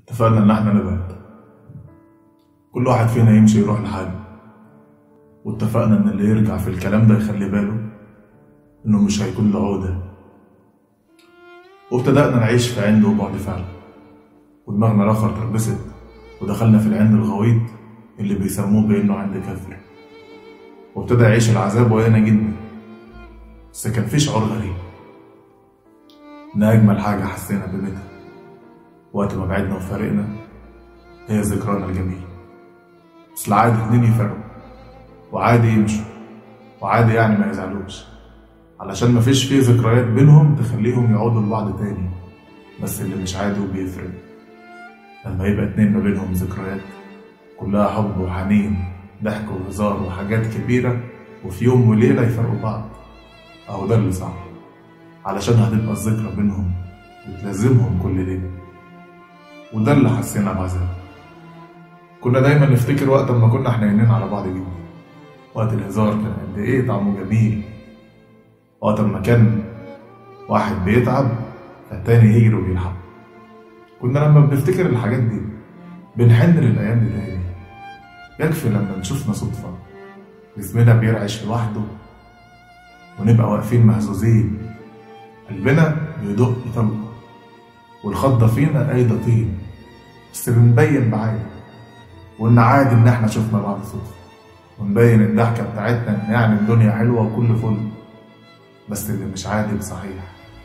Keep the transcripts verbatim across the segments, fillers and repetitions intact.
اتفقنا ان احنا نبعد، كل واحد فينا يمشي يروح لحاله، واتفقنا ان اللي يرجع في الكلام ده يخلي باله انه مش هيكون له عودة. وابتدأنا نعيش في عند وبعد فعلا، ودماغنا الاخر تربست ودخلنا في العند الغويط اللي بيسموه بانه عند كفر، وابتدى يعيش العذاب ويانا جدا. بس كان في شعور غريب ان اجمل حاجة حسينا بقيمتها وقت ما بعدنا وفارقنا هي ذكرانا الجميلة. بس العادي اتنين يفرقوا وعادي يمشوا وعادي يعني ما يزعلوش، علشان مفيش فيه ذكريات بينهم تخليهم يعودوا لبعض تاني. بس اللي مش عادي وبيفرق لما يبقى اتنين ما بينهم ذكريات كلها حب وحنين، ضحك وهزار وحاجات كبيرة، وفي يوم وليلة يفرقوا بعض. اهو ده اللي صعب، علشان هتبقى الذكرى بينهم بتلازمهم كل ليلة. وده اللي حسينا بعذاب. كنا دايما نفتكر وقت ما كنا حنينين على بعض جدا، وقت الهزار كان قد ايه طعمه جميل، وقت ما كان واحد بيتعب فالتاني يجري وبيلحق. كنا لما بنفتكر الحاجات دي بنحن للأيام دي تاني. يكفي لما نشوفنا صدفة جسمنا بيرعش لوحده ونبقى واقفين مهزوزين، قلبنا بيدق طلقة والخضة فينا قايدة طين، بس بنبين بعادي وإن عادي إن إحنا شفنا بعض صدفة، ونبين الضحكة بتاعتنا إن يعني الدنيا حلوة وكل فل. بس اللي مش عادي بصحيح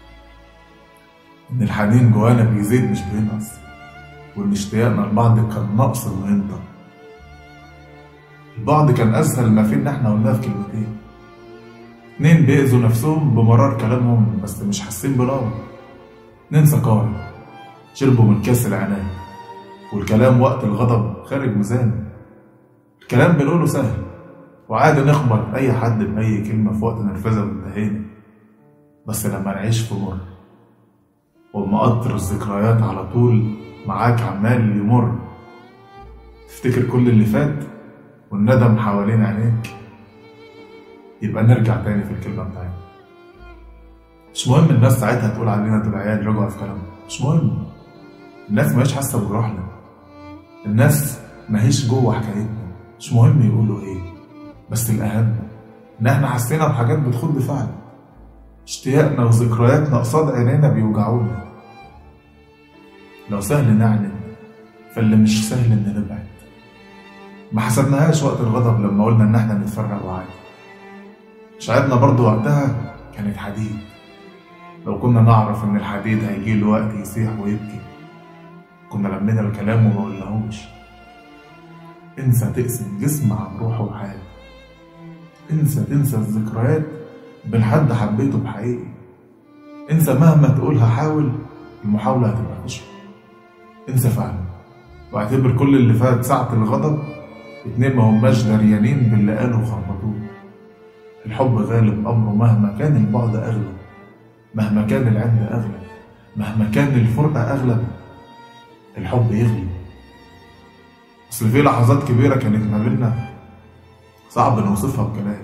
إن الحنين جوانا بيزيد مش بينقص، وإن اشتياقنا لبعض كان ناقص إنه ينطق. البعض كان أسهل ما فيه إن إحنا قلناه في كلمتين، اتنين بيأذوا نفسهم بمرار كلامهم بس مش حاسين بنار، اتنين سكارى شربوا من كاس العناد، والكلام وقت الغضب خارج ميزانه. الكلام بنقوله سهل وعادي نخبط أي حد بأي كلمة في وقت نرفزة وانتهينا، بس لما نعيش في مر ومقطر الذكريات على طول معاك عمال يمر، تفتكر كل اللي فات والندم حوالين عينيك، يبقى نرجع تاني في الكلمة بتاعتنا. مش مهم الناس ساعتها تقول علينا دول عيال رجعوا في كلامهم، مش مهم. الناس ماهيش حاسة بجروحنا، الناس ماهيش جوه حكايتنا، مش مهم يقولوا ايه. بس الأهم إن احنا حسينا بحاجات بتخض فعلا، اشتياقنا وذكرياتنا قصاد عينينا بيوجعونا. لو سهل نعند فاللي مش سهل إن نبعد. ما حسبناهاش وقت الغضب لما قلنا إن احنا نتفرق وعادي، شعرنا برضو وقتها كانت حديد. لو كنا نعرف إن الحديد هيجيله وقت يسيح ويبكي كنا لمينا الكلام وما قلناهوش. انسى تقسم جسم عن روحه وحياته، انسى تنسى الذكريات بين حد حبيته بحقيقي، انسى مهما تقولها حاول المحاولة هتبقى فشل. انسى فعلا واعتبر كل اللي فات ساعة الغضب اتنين ما هماش دريانين باللي قالوا وخبطوه. الحب غالب أمره مهما كان البعد أغلب، مهما كان العند أغلب، مهما كان الفرقة أغلب، الحب يغلب. أصل في لحظات كبيرة كانت ما بينا صعب نوصفها بكلام.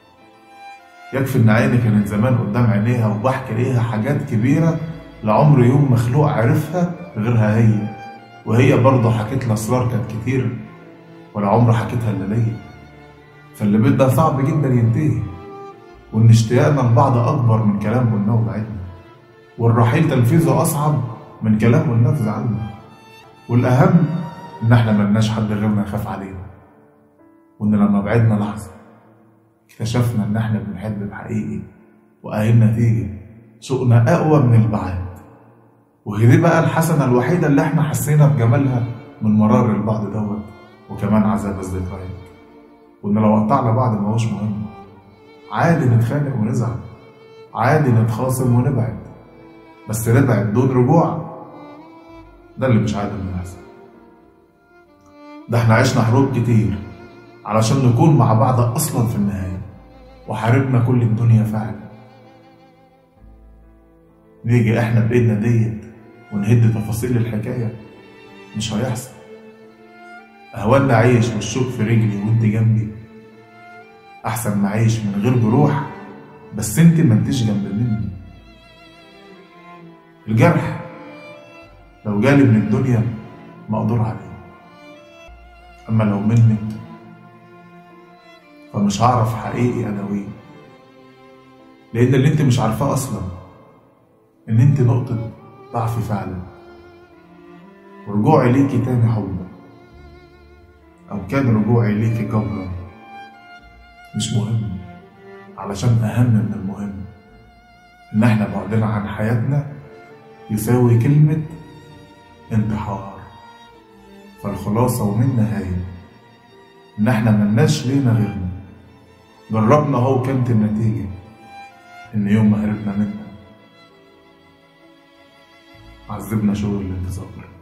يكفي إن عيني كانت زمان قدام عينيها وبحكي ليها حاجات كبيرة لعمر يوم مخلوق عرفها غيرها هي، وهي برضه حكيت لي أسرار كانت كتير ولا عمر حكيتها إلا ليا. فاللي بدها صعب جدا ينتهي، وإن اشتياقنا لبعض أكبر من كلام قلناه وبعدنا، والرحيل تنفيذه أصعب من كلام قلناه في زعلنا. والأهم إن إحنا ملناش حد غيرنا يخاف علينا، وإن لما بعدنا لحظة اكتشفنا إن إحنا بنحب بحقيقي، وأهي النتيجة شوقنا أقوى من البعاد. وهي دي بقى الحسنة الوحيدة اللي إحنا حسينا بجمالها من مرار البعد دوت، وكمان عذاب الذكريات. وإن لو قطعنا بعض ماهوش مهم، عادي نتخانق ونزعل، عادي نتخاصم ونبعد، بس نبعد دون رجوع ده اللي مش عادي إنه يحصل. ده احنا عشنا حروب كتير علشان نكون مع بعض أصلا في النهاية، وحاربنا كل الدنيا فعلا. نيجي احنا بإيدنا ديت ونهد تفاصيل الحكاية؟ مش هيحصل. أهوالنا عايش والشوك في رجلي وانت جنبي أحسن ما عايش من غير جروح بس انت ما انتش جنب مني. الجرح لو جالي من الدنيا مقدور عليه. اما لو منك فمش هعرف حقيقي اداويه، لان اللي انت مش عارفاه اصلا ان انت نقطة ضعفي فعلا، ورجوعي ليكي تاني حبا او كان رجوعي ليكي جبرا مش مهم، علشان اهم من المهم ان احنا بعدنا عن حياتنا يساوي كلمة انتحار. فالخلاصة ومن النهاية ان احنا ملناش لينا غيرنا، جربنا اهو كانت النتيجة ان يوم ما هربنا منها عذبنا شغل الانتظار.